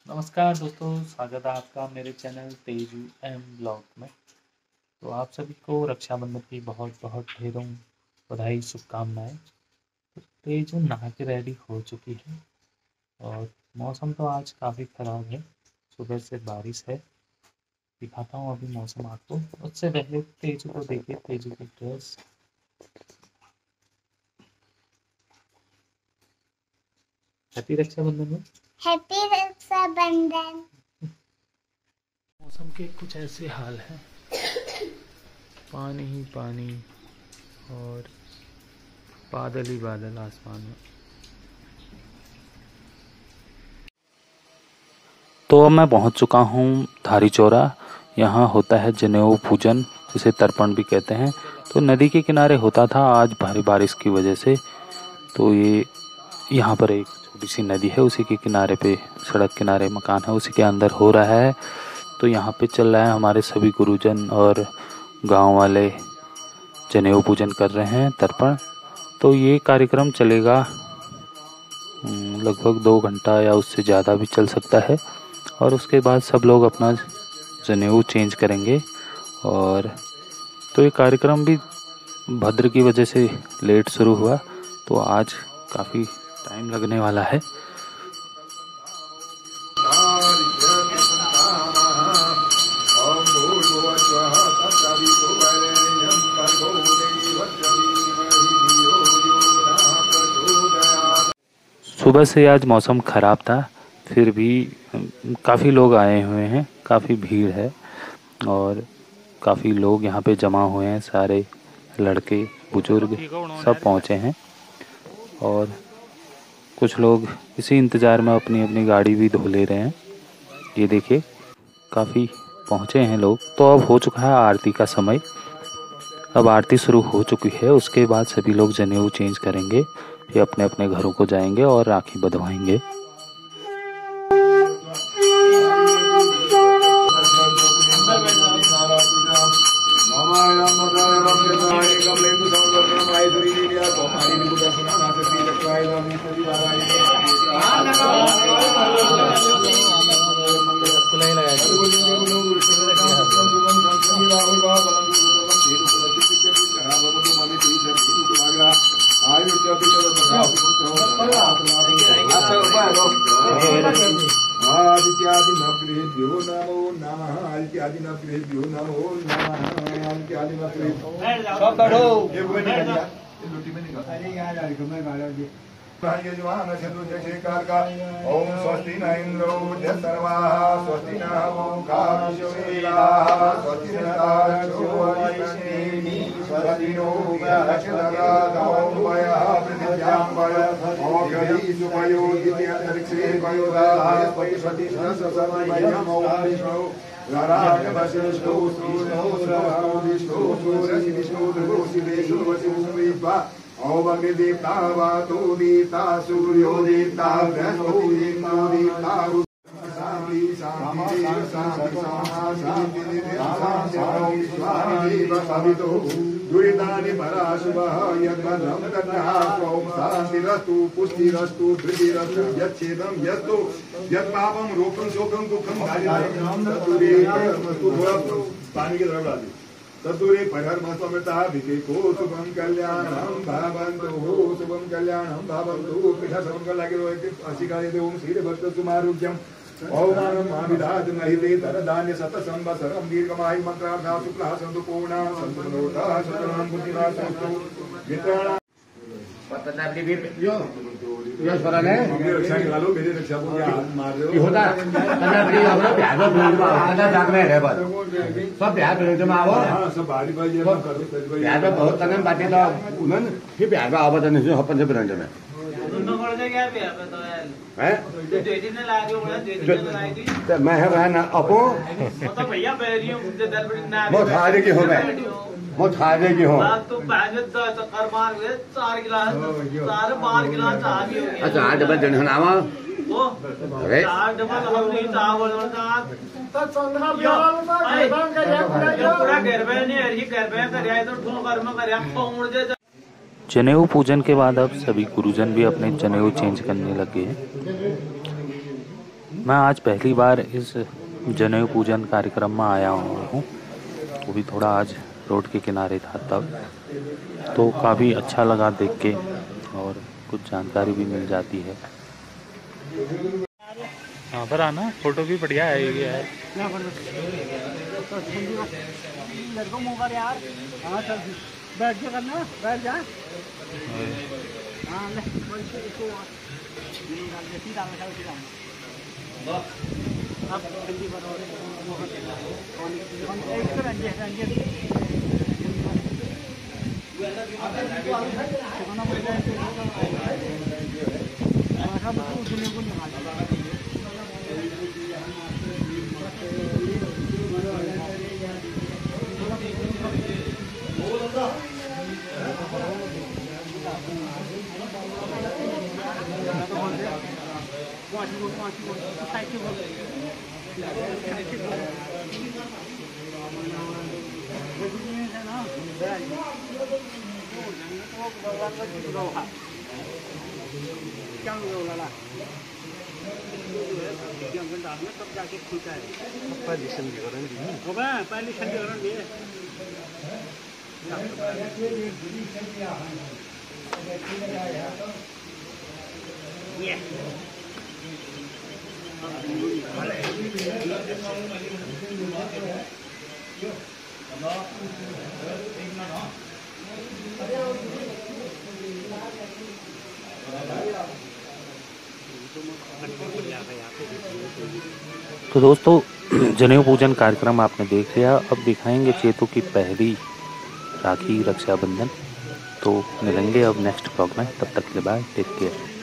नमस्कार दोस्तों, स्वागत है आपका मेरे चैनल तेजू एम ब्लॉग में। तो आप सभी को रक्षाबंधन की बहुत बहुत ढेरों बधाई, शुभकामनाएं। तो तेजू नहा के रेडी हो चुकी है और मौसम तो आज काफ़ी ख़राब है। सुबह से बारिश है। दिखाता हूँ अभी मौसम आपको। उससे पहले तेजू को देखिए, तेजू की ड्रेस। हैप्पी रक्षाबंधन में। हैप्पी रक्षाबंधन। मौसम के कुछ ऐसे हाल हैं, पानी ही पानी और बादल ही बादल आसमान में। तो अब मैं पहुंच चुका हूं धारी चौरा। यहाँ होता है जनेऊ पूजन, जिसे तर्पण भी कहते हैं। तो नदी के किनारे होता था, आज भारी बारिश की वजह से तो ये यहाँ पर एक छोटी सी नदी है, उसी के किनारे पे सड़क किनारे मकान है, उसी के अंदर हो रहा है। तो यहाँ पे चल रहा है, हमारे सभी गुरुजन और गांव वाले जनेऊ पूजन कर रहे हैं, तर्पण। तो ये कार्यक्रम चलेगा लगभग 2 घंटा या उससे ज़्यादा भी चल सकता है। और उसके बाद सब लोग अपना जनेऊ चेंज करेंगे। और तो ये कार्यक्रम भी भद्र की वजह से लेट शुरू हुआ, तो आज काफ़ी टाइम लगने वाला है। सुबह से आज मौसम ख़राब था, फिर भी काफ़ी लोग आए हुए हैं, काफ़ी भीड़ है और काफ़ी लोग यहाँ पे जमा हुए हैं। सारे लड़के बुजुर्ग सब पहुँचे हैं और कुछ लोग इसी इंतज़ार में अपनी अपनी गाड़ी भी धो ले रहे हैं। ये देखिए, काफ़ी पहुँचे हैं लोग। तो अब हो चुका है आरती का समय। अब आरती शुरू हो चुकी है। उसके बाद सभी लोग जनेऊ चेंज करेंगे, फिर अपने अपने घरों को जाएंगे और राखी बंधवाएंगे। आदित्यादिनभ्रेभ्यो नमो नमः। आदित्यादिनभ्रेभ्यो नमो नमः। आदित्यादिनभ्रेभ्यो सब बैठो। ये कोई नहीं कर दिया, ये लुटी में नहीं कर। अरे यार मैं गाड़ा जी यजमान चतुर्दशेकार का। ओम स्वस्ति न इंद्रो सर्वाः, स्वस्ति न ओंका विश्ववेदाः, स्वस्ति न तारक्षो अरिष्टेमि, स्वस्ति नो वृक्षलतादौ वयः पृथिव्यां वयः ओघरी सुपयोगिति अंतरिक्षे वयोदाः स्वस्ति सर्वमयम्। ओम विष्णु नारायण वशिष्ठो विष्णु विष्णु सूरज विष्णु ध्रुवो शिवेशु वशिष्ठु विद्वा ओमग्नि दीप्ता वातु दीप्ता सूर्यो दीप्ता बृहस्पति दीप्ता दीप्ता शांति शांति शांति शांति सवितो दुरितानि पराशुभः यद्भद्रं तन्नः स्वं शान्तिरस्तु पुष्टिरस्तु धृतिरस्तु यच्छेदं यस्तु यत्पापं रोगं शोकं दुःखं दारिद्र्यं तत्तुरेमस्तु। पानी की तरफ डालिए। तदुरे परमस्वमृता विवेको शुभम कल्याणं भवन्तु, शुभम कल्याणं भवन्तु। पीठा श्रवण कर लगे अशिकायते ओम श्री भक्त सुमारुग्यम ओमानं माविदाद महिते धनधान्य शत संवत्सरं दीर्घमायु मंत्रार्था शुक्लः सन्तु पूर्णा सन्तु मनोरथः शतनां बुद्धिनाशोऽस्तु मित्राणां यो छोराले रक्षा निकालो। मेरी रक्षा को क्या हाथ मार रहे हो? होता सब बिहार भेजमा अब हाँ सब भारी भाई ये करो बिहार में बहुत तनम बातें तो उन्होंने फिर बिहार में आवाज नहीं सुन हपन से बिरंज में हैं तो मैं है ना अपो बहुत हारे की हो गए बहुत फायदे की हो। अच्छा 8 डबल जन नामा अरे जनेऊ पूजन के बाद अब सभी गुरुजन भी अपने जनेऊ चेंज करने लगे हैं। मैं आज पहली बार इस जनेऊ पूजन कार्यक्रम में आया हुआ हूँ। वो भी थोड़ा आज रोड के किनारे था तब, तो काफ़ी अच्छा लगा देख के और कुछ जानकारी भी मिल जाती है। हाँ पर आना, फोटो भी बढ़िया है ये है। बैठ जा करना, बैठ जा। तो दोस्तों, जनेऊ पूजन कार्यक्रम आपने देख लिया। अब दिखाएंगे चेतू की पहली राखी रक्षाबंधन। तो मिलेंगे अब नेक्स्ट ब्लॉग में, तब तक के लिए बाय, टेक केयर।